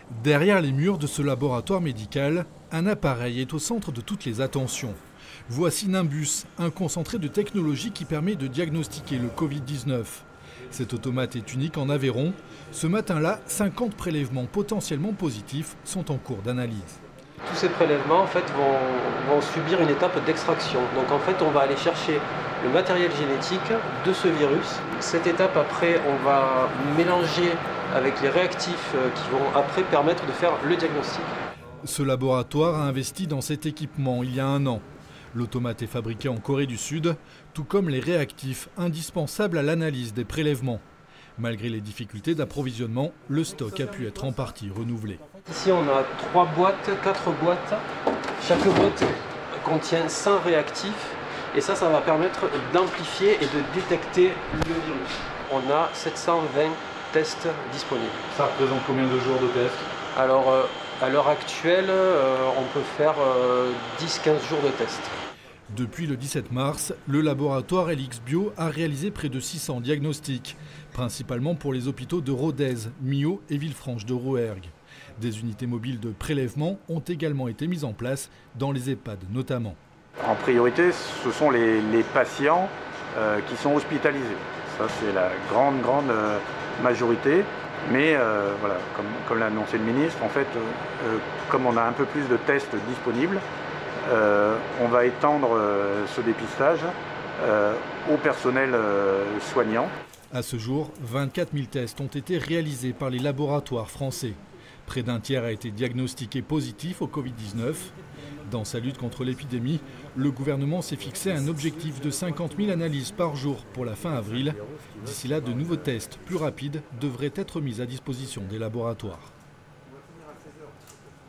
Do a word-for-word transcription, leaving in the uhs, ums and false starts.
Derrière les murs de ce laboratoire médical, un appareil est au centre de toutes les attentions. Voici Nimbus, un concentré de technologie qui permet de diagnostiquer le Covid dix-neuf. Cet automate est unique en Aveyron. Ce matin-là, cinquante prélèvements potentiellement positifs sont en cours d'analyse. Tous ces prélèvements en fait, vont, vont subir une étape d'extraction. Donc en fait, on va aller chercher le matériel génétique de ce virus. Cette étape, après, on va mélanger avec les réactifs qui vont après permettre de faire le diagnostic. Ce laboratoire a investi dans cet équipement il y a un an. L'automate est fabriqué en Corée du Sud, tout comme les réactifs indispensables à l'analyse des prélèvements. Malgré les difficultés d'approvisionnement, le stock a pu être en partie renouvelé. Ici, on a trois boîtes, quatre boîtes. Chaque boîte contient cent réactifs. Et ça, ça va permettre d'amplifier et de détecter le virus. On a sept cent vingt tests disponibles. Ça représente combien de jours de tests? Alors, euh, à l'heure actuelle, euh, on peut faire euh, dix à quinze jours de tests. Depuis le dix-sept mars, le laboratoire L X Bio a réalisé près de six cents diagnostics, principalement pour les hôpitaux de Rodez, Millau et Villefranche de Rouergue. Des unités mobiles de prélèvement ont également été mises en place dans les EHPAD notamment. En priorité, ce sont les, les patients euh, qui sont hospitalisés. Ça, c'est la grande, grande euh, majorité. Mais euh, voilà, comme, comme l'a annoncé le ministre, en fait, euh, comme on a un peu plus de tests disponibles, euh, on va étendre euh, ce dépistage euh, au personnel euh, soignant. À ce jour, vingt-quatre mille tests ont été réalisés par les laboratoires français. Près d'un tiers a été diagnostiqué positif au Covid dix-neuf. Dans sa lutte contre l'épidémie, le gouvernement s'est fixé un objectif de cinquante mille analyses par jour pour la fin avril. D'ici là, de nouveaux tests plus rapides devraient être mis à disposition des laboratoires.